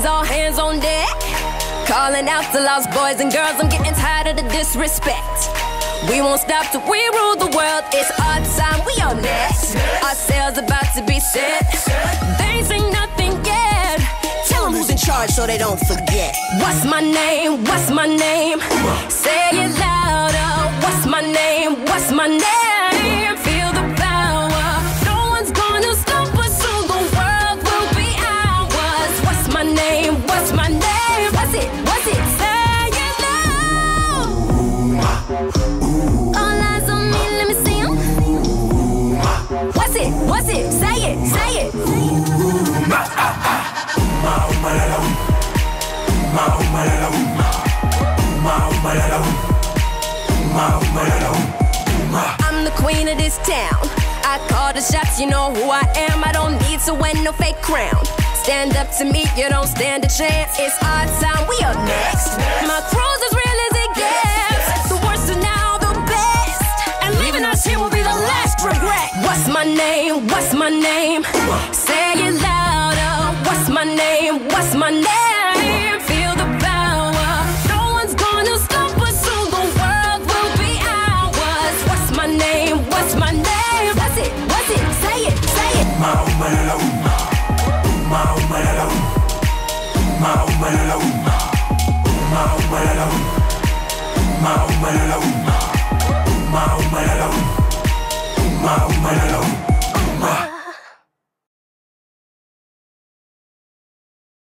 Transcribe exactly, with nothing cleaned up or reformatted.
ladies, all hands on deck. Calling out to lost boys and girls, I'm getting tired of the disrespect. We won't stop till we rule the world. It's our time, we on next. Our sails about to be set. They ain't seen nothing yet. Tell them who's in charge so they don't forget. What's my name? What's my name? Say it louder. What's my name? What's my name? Feel the power. No one's gonna stop us, so the world will be ours. What's my name? What's my name? What's it? What's it? Say it loud. All eyes on me, let me see 'em. What's it? What's it? Say it, say it. I'm the queen of this town. I call the shots, you know who I am. I don't need to wear no fake crown. Stand up to me, you don't stand a chance. It's our time, we are next. My crew's as real as it gets. The worst are now the best, and leaving us here will be the last regret. What's my name? What's my name? Say it louder. What's my name? What's my name? Feel the power. No one's gonna stop us, so the world will be ours. What's my name? What's my name? What's it? What's it? Say it, say it. Ma